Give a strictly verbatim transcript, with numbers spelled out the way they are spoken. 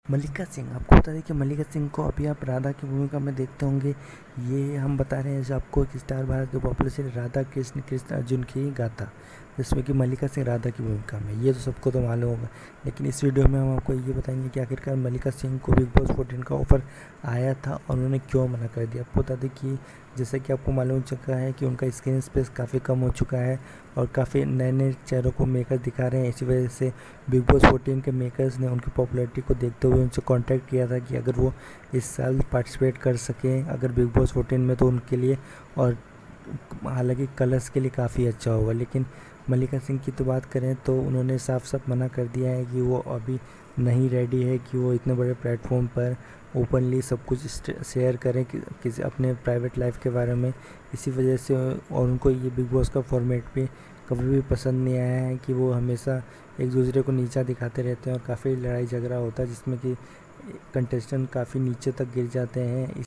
मल्लिका सिंह, आपको बता दें कि मल्लिका सिंह को अभी आप राधा की भूमिका में देखते होंगे। ये हम बता रहे हैं जो आपको एक स्टार भारत के पॉपुलर सीरियल राधा कृष्ण कृष्ण अर्जुन की गाथा, जिसमें कि मल्लिका सिंह राधा की भूमिका में, ये तो सबको तो मालूम होगा। लेकिन इस वीडियो में हम आपको ये बताएंगे कि आखिरकार मल्लिका सिंह को बिग बॉस फोर्टीन का ऑफर आया था और उन्होंने क्यों मना कर दिया। आपको बता दें कि जैसा कि आपको मालूम हो चुका है कि उनका स्क्रीन स्पेस काफ़ी कम हो चुका है और काफ़ी नए नए चेहरों को मेकर्स दिखा रहे हैं। इसी वजह से बिग बॉस फोर्टीन के मेकर्स ने उनकी पॉपुलैरिटी को देखते हुए उनसे कांटेक्ट किया था कि अगर वो इस साल पार्टिसिपेट कर सकें अगर बिग बॉस फोर्टीन में, तो उनके लिए, और हालांकि कलर्स के लिए काफ़ी अच्छा होगा। लेकिन मल्लिका सिंह की तो बात करें तो उन्होंने साफ साफ मना कर दिया है कि वो अभी नहीं रेडी है कि वो इतने बड़े प्लेटफॉर्म पर ओपनली सब कुछ शेयर करें कि, किसी अपने प्राइवेट लाइफ के बारे में। इसी वजह से और उनको ये बिग बॉस का फॉर्मेट भी कभी भी पसंद नहीं आया है कि वो हमेशा एक दूसरे को नीचा दिखाते रहते हैं और काफ़ी लड़ाई झगड़ा होता है जिसमें कि कंटेस्टेंट काफ़ी नीचे तक गिर जाते हैं।